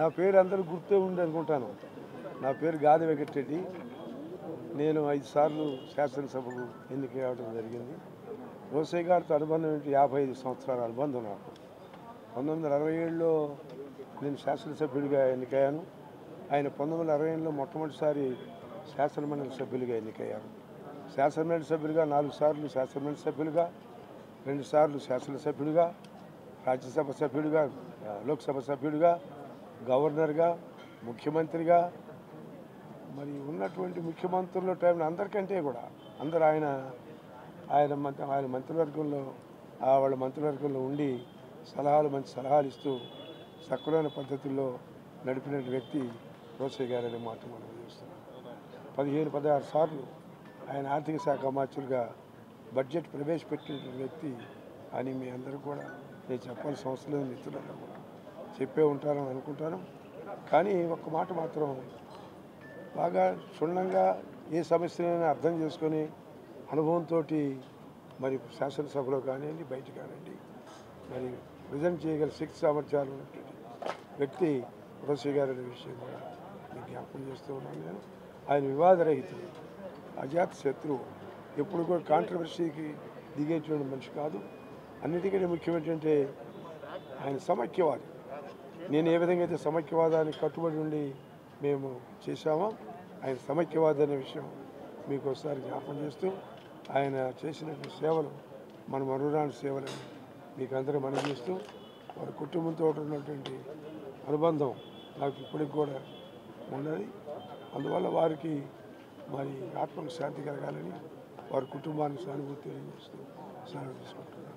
నా పేరు అందరూ గుర్తే ఉంది అనుకుంటాను. నా పేరు గాది వెంకటరెడ్డి. నేను 5 సార్లు శాసనసభకు ఎన్నిక కావడం జరిగింది. రోసయ్య గారితో అనుబంధం ఏంటి? 55 సంవత్సరాల అనుబంధం నాకు. 1967లో నేను శాసనసభ్యుడిగా ఎన్నికయ్యాను. ఆయన 1968లో మొట్టమొదటిసారి శాసనమండలి సభ్యులుగా ఎన్నికయ్యారు. శాసనమండలి సభ్యులుగా 4 సార్లు శాసనమండలి సభ్యులుగా, 2 సార్లు శాసనసభ్యుడిగా, రాజ్యసభ సభ్యుడిగా, లోక్సభ సభ్యుడిగా, గవర్నర్గా, ముఖ్యమంత్రిగా, మరి ఉన్నటువంటి ముఖ్యమంత్రుల టైంలో అందరికంటే కూడా అందరూ ఆయన మంత్రివర్గంలో వాళ్ళ మంత్రివర్గంలో ఉండి మంచి సలహాలు ఇస్తూ సక్రమైన పద్ధతుల్లో నడిపిన వ్యక్తి రోసయ్య గారు అనే మాట మనం చూస్తున్నాం. 15-16 సార్లు ఆయన ఆర్థిక శాఖ మంత్రులుగా బడ్జెట్ ప్రవేశపెట్టిన వ్యక్తి అని మీ అందరూ కూడా నేను చెప్పాల్సిన అవసరం లేదు. మిత్రులందరూ కూడా చెప్పే ఉంటారని అనుకుంటాను. కానీ ఒక్క మాట మాత్రం బాగా క్షుణ్ణంగా ఏ సమస్యనైనా అర్థం చేసుకొని అనుభవంతో మరి శాసనసభలో కానివ్వండి, బయట కానివ్వండి మరి ప్రజెంట్ చేయగల శక్తి సామర్థ్యాలు ఉన్నటువంటి వ్యక్తి రోసయ్య గారు అనే విషయం కూడా మీకు జ్ఞాపకం చేస్తూ ఉన్నాను. నేను ఆయన వివాదరహితుడు, అజాత శత్రువు, ఎప్పుడు కూడా కాంట్రవర్సీకి దిగేటువంటి మనిషి కాదు. అన్నిటికంటే ముఖ్యం ఏంటంటే ఆయన సమైక్యవాది. నేను ఏ విధంగా అయితే సమైక్యవాదానికి కట్టుబడి ఉండి మేము చేశామో ఆయన సమైక్యవాది అనే విషయం మీకు ఒకసారి జ్ఞాపకం చేస్తూ ఆయన చేసినటువంటి సేవలు మన మరునాటి సేవలని మీకు అందరూ మనం చేస్తూ వారి కుటుంబంతో ఉన్నటువంటి అనుబంధం నాకు ఇప్పటికి కూడా ఉన్నది. అందువల్ల వారికి మరి ఆత్మకు శాంతి కలగాలని వారి కుటుంబానికి సానుభూతి తెలియజేస్తూ సెలవు తీసుకుంటున్నాను.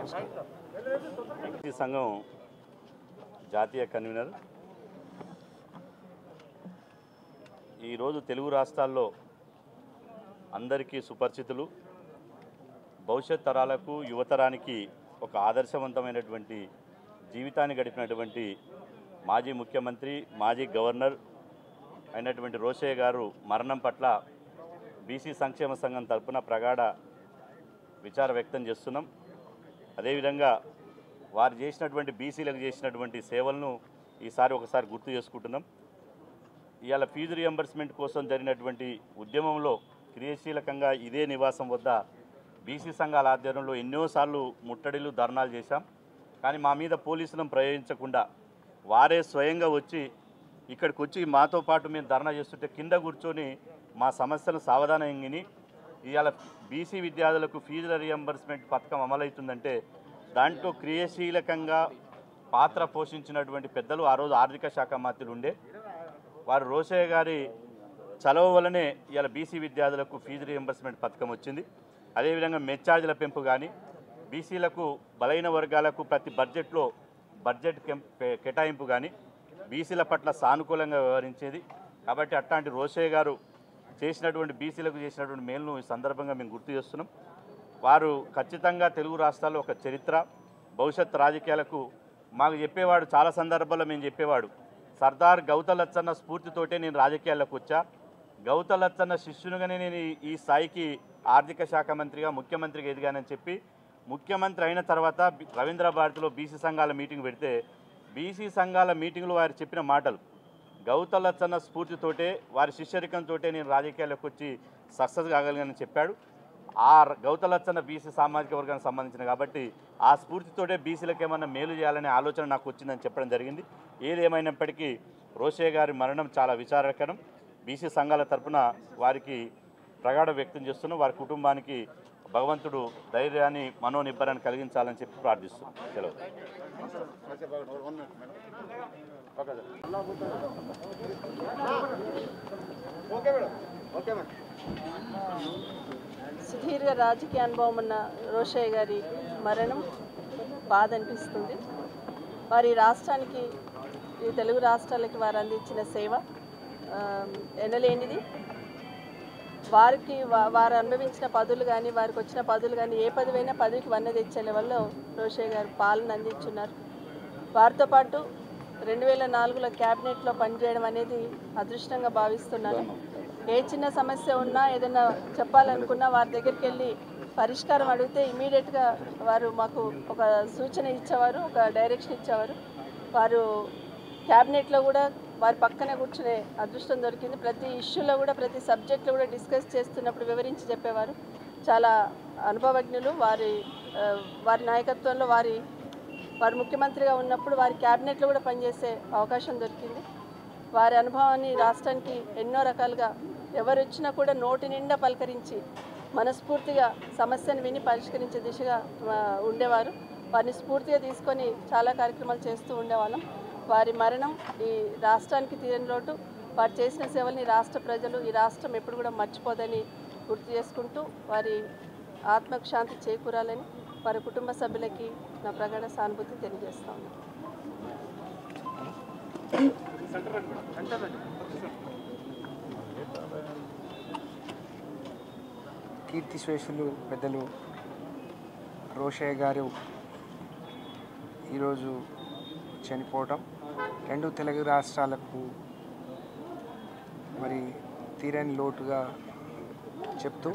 ఈ సంఘం జాతీయ కన్వీనర్. ఈరోజు తెలుగు రాష్ట్రాల్లో అందరికీ సుపరిచితులు, భవిష్యత్ తరాలకు యువతరానికి ఒక ఆదర్శవంతమైనటువంటి జీవితాన్ని గడిపినటువంటి మాజీ ముఖ్యమంత్రి, మాజీ గవర్నర్ అయినటువంటి రోసయ్య గారు మరణం పట్ల బీసీ సంక్షేమ సంఘం తరపున ప్రగాఢ విచారం వ్యక్తం చేస్తున్నాం. అదేవిధంగా వారు చేసినటువంటి బీసీలకు చేసినటువంటి సేవలను ఈసారి ఒకసారి గుర్తు చేసుకుంటున్నాం. ఇవాళ ఫీజు రియంబర్స్మెంట్ కోసం జరిగినటువంటి ఉద్యమంలో క్రియాశీలకంగా ఇదే నివాసం వద్ద బీసీ సంఘాల ఆధ్వర్యంలో ఎన్నోసార్లు ముట్టడిలు, ధర్నాలు చేశాం. కానీ మా మీద పోలీసులను ప్రయోగించకుండా వారే స్వయంగా వచ్చి ఇక్కడికి వచ్చి మాతో పాటు మేము ధర్నా చేస్తుంటే కింద కూర్చొని మా సమస్యలను సావధానం విని ఇవాళ బీసీ విద్యార్థులకు ఫీజుల రియంబర్స్మెంట్ పథకం అమలవుతుందంటే దాంట్లో క్రియాశీలకంగా పాత్ర పోషించినటువంటి పెద్దలు ఆ రోజు ఆర్థిక శాఖ మంత్రులు ఉండే వారు రోసయ్య గారి చలవ వల్లనే ఇవాళ బీసీ విద్యార్థులకు ఫీజు రియంబర్స్మెంట్ పథకం వచ్చింది. అదేవిధంగా మెచ్చార్జీల పెంపు కానీ, బీసీలకు బలైన వర్గాలకు ప్రతి బడ్జెట్లో బడ్జెట్ కేటాయింపు కానీ బీసీల పట్ల సానుకూలంగా వ్యవహరించేది. కాబట్టి అట్లాంటి రోసయ్య గారు చేసినటువంటి బీసీలకు చేసినటువంటి మేలును ఈ సందర్భంగా మేము గుర్తు చేస్తున్నాం. వారు ఖచ్చితంగా తెలుగు రాష్ట్రాల్లో ఒక చరిత్ర, భవిష్యత్ రాజకీయాలకు మాకు చెప్పేవాడు. చాలా సందర్భాల్లో మేము చెప్పేవాడు, సర్దార్ గౌతలచ్చన్న స్ఫూర్తితోటే నేను రాజకీయాల్లోకి వచ్చా, గౌతలచ్చన్న శిష్యునిగానే నేను ఈ స్థాయికి ఆర్థిక శాఖ మంత్రిగా, ముఖ్యమంత్రిగా ఎదిగానని చెప్పి ముఖ్యమంత్రి అయిన తర్వాత రవీంద్ర భారతిలో బీసీ సంఘాల మీటింగ్ పెడితే బీసీ సంఘాల మీటింగ్లో వారు చెప్పిన మాటలు గౌతలచ్చన్న స్ఫూర్తితోటే, వారి శిష్యరికంతో నేను రాజకీయాల్లోకి వచ్చి సక్సెస్ కాగలిగానని చెప్పాడు. ఆ గౌతలచ్చన్న బీసీ సామాజిక వర్గానికి సంబంధించిన కాబట్టి ఆ స్ఫూర్తితోటే బీసీలకు ఏమన్నా మేలు చేయాలనే ఆలోచన నాకు వచ్చిందని చెప్పడం జరిగింది. ఏదేమైనప్పటికీ రోసయ్య గారి మరణం చాలా విచారకరం. బీసీ సంఘాల తరఫున వారికి ప్రగాఢ వ్యక్తం చేస్తున్నాం. వారి కుటుంబానికి భగవంతుడు ధైర్యాన్ని, మనోనిబ్బరాన్ని కలిగించాలని చెప్పి ప్రార్థిస్తున్నాం. సెలవు. సుదీర్ఘ రాజకీయ అనుభవం ఉన్న రోసయ్య గారి మరణం బాధ అనిపిస్తుంది. వారి రాష్ట్రానికి, ఈ తెలుగు రాష్ట్రాలకి వారు అందించిన సేవ ఎనలేనిది. వారు అనుభవించిన పదవులు కానీ, వారికి వచ్చిన పదవులు కానీ, ఏ పదవైనా పదవికి వన్న తెచ్చే లెవెల్లో రోసయ్య గారు పాలన అందించున్నారు. వారితో పాటు 2004లో క్యాబినెట్లో పనిచేయడం అనేది అదృష్టంగా భావిస్తున్నాను. ఏ చిన్న సమస్య ఉన్నా, ఏదైనా చెప్పాలనుకున్నా వారి దగ్గరికి వెళ్ళి పరిష్కారం అడిగితే ఇమీడియట్గా వారు మాకు ఒక సూచన ఇచ్చేవారు, ఒక డైరెక్షన్ ఇచ్చేవారు. వారు క్యాబినెట్లో కూడా వారి పక్కనే కూర్చునే అదృష్టం దొరికింది. ప్రతి ఇష్యూలో కూడా ప్రతి సబ్జెక్ట్లో కూడా డిస్కస్ చేస్తున్నప్పుడు వివరించి చెప్పేవారు. చాలా అనుభవజ్ఞులు. వారి నాయకత్వంలో వారు ముఖ్యమంత్రిగా ఉన్నప్పుడు వారి క్యాబినెట్లో కూడా పనిచేసే అవకాశం దొరికింది. వారి అనుభవాన్ని రాష్ట్రానికి ఎన్నో రకాలుగా ఎవరు వచ్చినా కూడా నోటి నిండా పలకరించి మనస్ఫూర్తిగా సమస్యను విని పరిష్కరించే దిశగా ఉండేవారు. వారిని స్ఫూర్తిగా తీసుకొని చాలా కార్యక్రమాలు చేస్తూ ఉండేవాళ్ళం. వారి మరణం ఈ రాష్ట్రానికి తీరని లోటు. వారు చేసిన సేవల్ని రాష్ట్ర ప్రజలు, ఈ రాష్ట్రం ఎప్పుడు కూడా మర్చిపోదని గుర్తు చేసుకుంటూ వారి ఆత్మకు శాంతి చేకూరాలని వారి కుటుంబ సభ్యులకి నా ప్రగాఢ సానుభూతి తెలియజేస్తా ఉన్నాను. కీర్తిశేషులు పెద్దలు రోషయ్య గారు ఈరోజు చనిపోవటం రెండు తెలుగు రాష్ట్రాలకు మరి తీరని లోటుగా చెప్తూ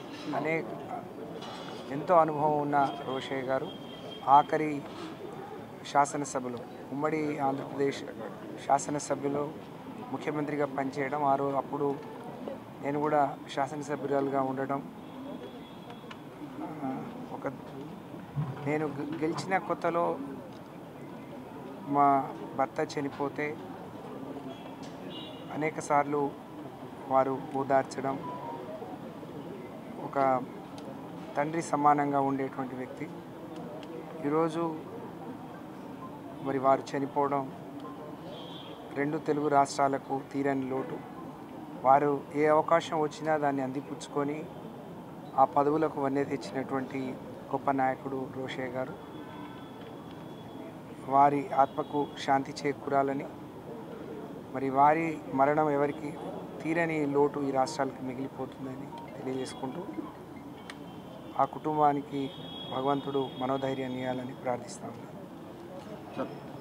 ఎంతో అనుభవం ఉన్న రోషయ్య గారు ఆఖరి శాసనసభలో ఉమ్మడి ఆంధ్రప్రదేశ్ శాసనసభ్యులో ముఖ్యమంత్రిగా పనిచేయడం, అప్పుడు నేను కూడా శాసనసభ్యురాలుగా ఉండడం, నేను గెలిచిన కొత్తలో మా భర్త చనిపోతే అనేకసార్లు వారు ఓదార్చడం, ఒక తండ్రి సమానంగా ఉండేటువంటి వ్యక్తి. ఈరోజు మరి వారు చనిపోవడం రెండు తెలుగు రాష్ట్రాలకు తీరని లోటు. వారు ఏ అవకాశం వచ్చినా దాన్ని అందిపుచ్చుకొని ఆ పదవులకు వన్నె తెచ్చినటువంటి గొప్ప నాయకుడు రోషయ్య గారు. వారి ఆత్మకు శాంతి చేకూరాలని, మరి వారి మరణం ఎవరికి తీరని లోటు ఈ రాష్ట్రాలకు మిగిలిపోతుందని తెలియజేసుకుంటూ ఆ కుటుంబానికి భగవంతుడు మనోధైర్యాన్ని ఇవ్వాలని ప్రార్థిస్తాము.